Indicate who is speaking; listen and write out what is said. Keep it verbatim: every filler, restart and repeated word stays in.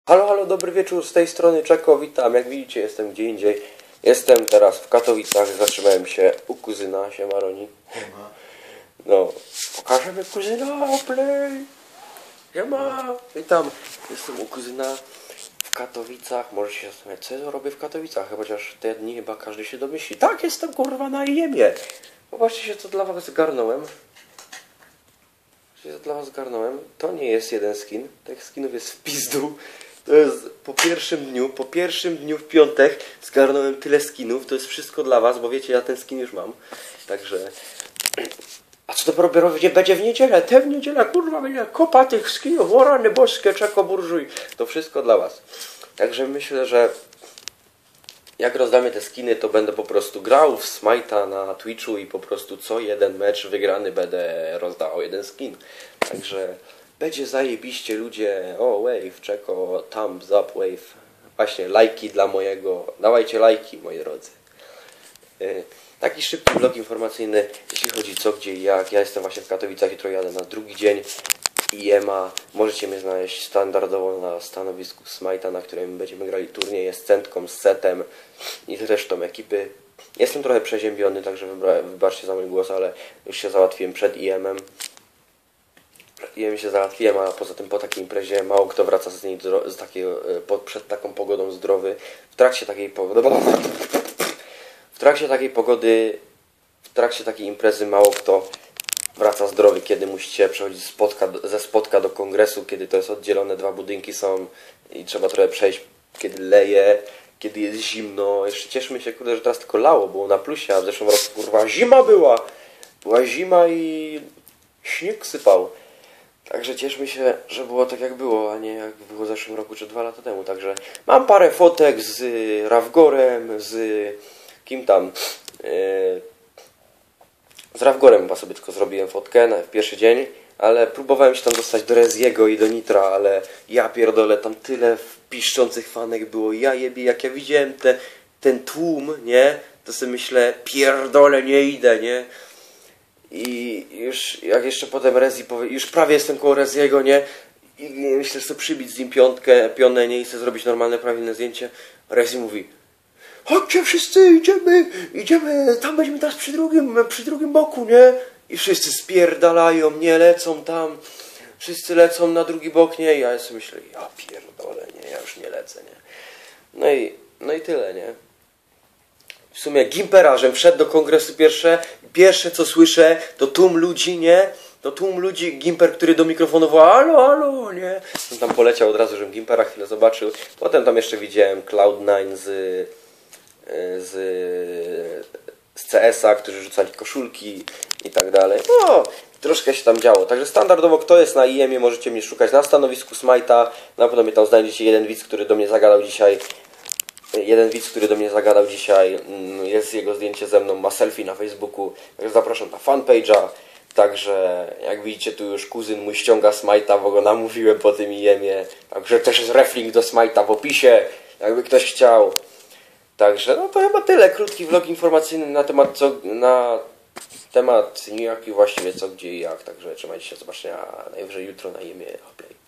Speaker 1: Halo, halo, dobry wieczór, z tej strony Czeko, witam. Jak widzicie, jestem gdzie indziej. Jestem teraz w Katowicach, zatrzymałem się u kuzyna, siema Roni. No, pokażemy kuzyna, play. Siema, witam. Jestem u kuzyna w Katowicach. Możecie się zastanawiać, co ja robię w Katowicach, chociaż te dni chyba każdy się domyśli. Tak, jestem kurwa na jemie. Popatrzcie się, co dla was zgarnąłem. Co dla was zgarnąłem. To nie jest jeden skin, tych skinów jest w pizdu. To jest po pierwszym dniu, po pierwszym dniu w piątek zgarnąłem tyle skinów, to jest wszystko dla was, bo wiecie, ja ten skin już mam. Także... A co dopiero będzie w niedzielę? Te w niedzielę, kurwa, będzie kopa tych skinów, o rany boskie, Czeko burżuj. To wszystko dla was. Także myślę, że jak rozdamy te skiny, to będę po prostu grał w Smite'a na Twitchu i po prostu co jeden mecz wygrany będę rozdawał jeden skin. Także... Będzie zajebiście, ludzie. O, wave, Czeko, thumbs up, wave. Właśnie, lajki dla mojego. Dawajcie lajki, moi drodzy. Yy, taki szybki vlog informacyjny, jeśli chodzi co, gdzie i jak. Ja jestem właśnie w Katowicach, jutro jadę na drugi dzień I E M A. Możecie mnie znaleźć standardowo na stanowisku Smite'a, na którym będziemy grali turnieje z Centką, z Setem i z resztą ekipy. Jestem trochę przeziębiony, także wybaczcie za mój głos, ale już się załatwiłem przed I E M em. Ja mi się załatwiłem, a poza tym po takiej imprezie mało kto wraca z niej z takiego, po, przed taką pogodą zdrowy. W trakcie takiej pogody, w trakcie takiej pogody, w trakcie takiej imprezy mało kto wraca zdrowy, kiedy musicie przechodzić spotka, ze spotka do kongresu, kiedy to jest oddzielone, dwa budynki są i trzeba trochę przejść, kiedy leje, kiedy jest zimno. Jeszcze cieszmy się, kurde, że teraz tylko lało, było na plusie, a w zeszłym roku kurwa zima była. Była zima i śnieg sypał. Także cieszmy się, że było tak jak było, a nie jak było w zeszłym roku czy dwa lata temu. Także mam parę fotek z Ravgorem, z kim tam, yy, z Ravgorem chyba sobie tylko zrobiłem fotkę na, w pierwszy dzień, ale próbowałem się tam dostać do Reziego i do Nitra, ale ja pierdolę, tam tyle piszczących fanek było, ja jebie, jak ja widziałem te, ten tłum, nie, to sobie myślę, pierdolę, nie idę, nie. I już jak jeszcze potem Rezi powie, już prawie jestem koło Reziego, nie? I myślę, że chcę przybić z nim piątkę, pionę, nie? I chcę zrobić normalne, prawilne zdjęcie. Rezi mówi: chodźcie wszyscy, idziemy, idziemy, tam będziemy teraz przy drugim, przy drugim boku, nie? I wszyscy spierdalają, nie, lecą tam. Wszyscy lecą na drugi bok, nie? I ja sobie myślę, ja pierdolę, nie? Ja już nie lecę, nie? No i, no i tyle, nie? W sumie gimperażem wszedł do kongresu pierwsze, pierwsze co słyszę, to tłum ludzi, nie? To tłum ludzi, Gimper, który do mikrofonu woła, alo, alo, nie? On tam poleciał od razu, żebym Gimpera chwilę zobaczył. Potem tam jeszcze widziałem Cloud nine z, z, z C S a, którzy rzucali koszulki i tak dalej. No, troszkę się tam działo. Także standardowo, kto jest na I E M ie, możecie mnie szukać na stanowisku Smite'a. Na pewno mnie tam znajdziecie jeden widz, który do mnie zagadał dzisiaj. Jeden widz, który do mnie zagadał dzisiaj, jest jego zdjęcie ze mną, ma selfie na Facebooku, także zapraszam na fanpage'a. Także jak widzicie, tu już kuzyn mój ściąga Smite'a, bo go namówiłem po tym I E M ie. Także też jest reflink do Smite'a w opisie, jakby ktoś chciał. Także no to chyba tyle, krótki vlog informacyjny na temat co, na temat nijaki właściwie co, gdzie i jak. Także trzymajcie się, zobaczenia najwyżej jutro na I E M ie.